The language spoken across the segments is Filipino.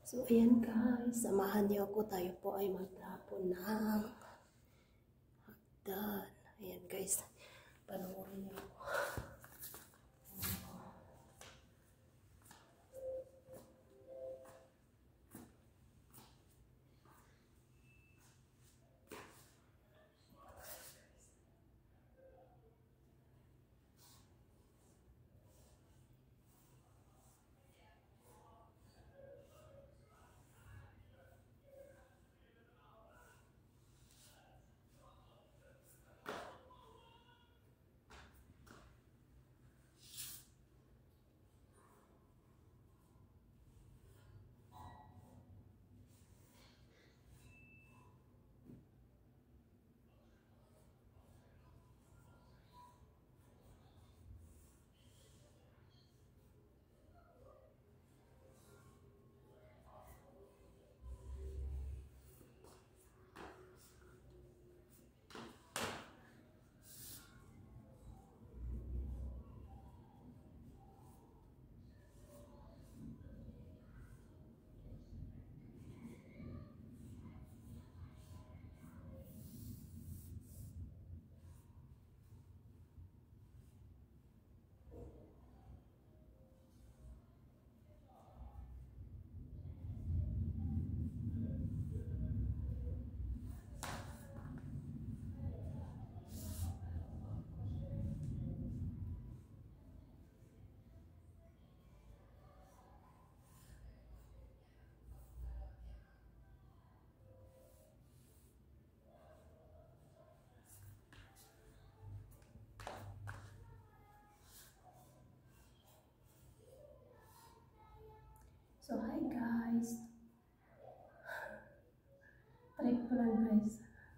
So, ayan guys, samahan niyo ako. Tayo po ay magtapon ng hagdan. Ayan guys, panoorin niyo ako. So, hi guys. Trip ko lang guys.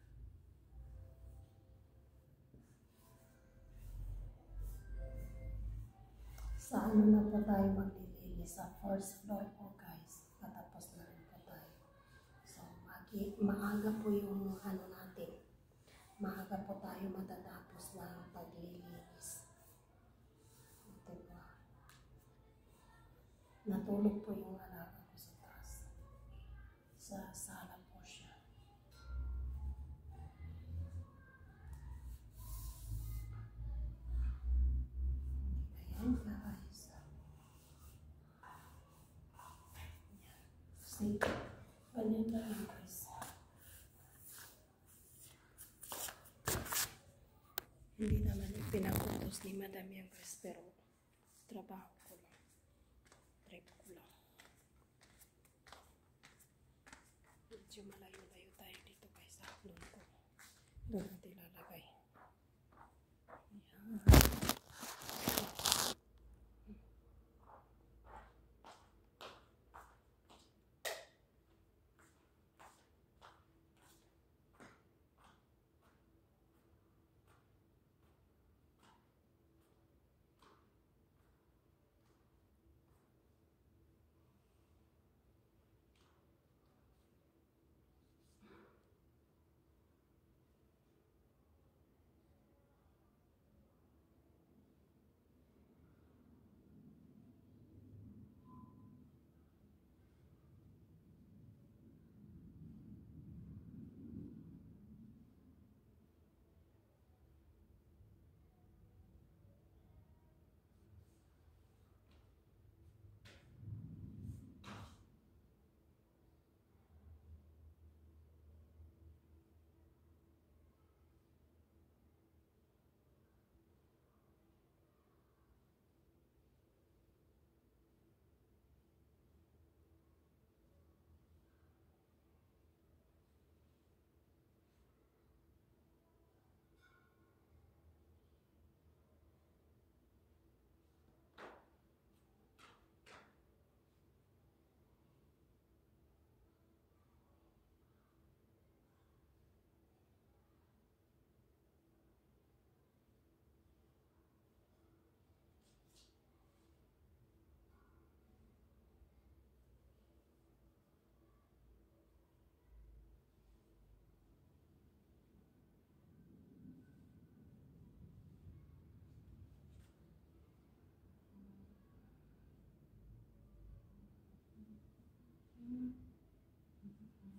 Sa ano na po tayo maglilinis? Sa first floor po guys. Patapos na rin po tayo. So, maaga po yung ano natin. Maaga po tayo matatapos ng paglilinis. Diba? Natulog po yung alaga ko sa taas. Sa sala po siya. Ayan guys. See? Ganyan na lang guys. Hindi naman pinakutos ni Madam yan guys, pero trabaho ko lang. Trip ko lang. Medyo malayo-layo tayo dito guys sa doon ko. Doon natin ilalagay. Ayan.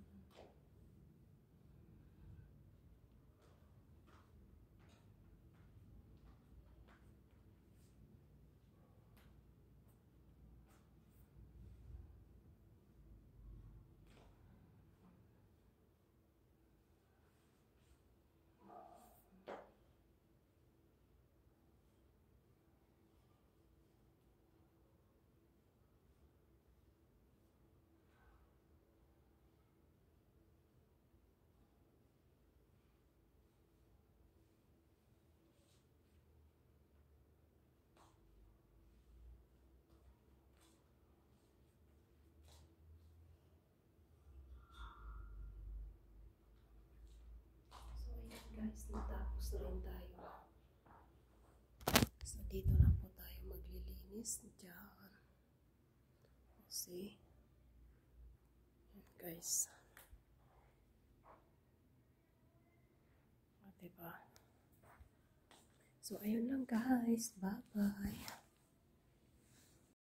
Guys, natapos na rin tayo. So, dito lang po tayo maglilinis. Diyan. See? Yan, guys. O, diba? So, ayun lang guys. Bye-bye.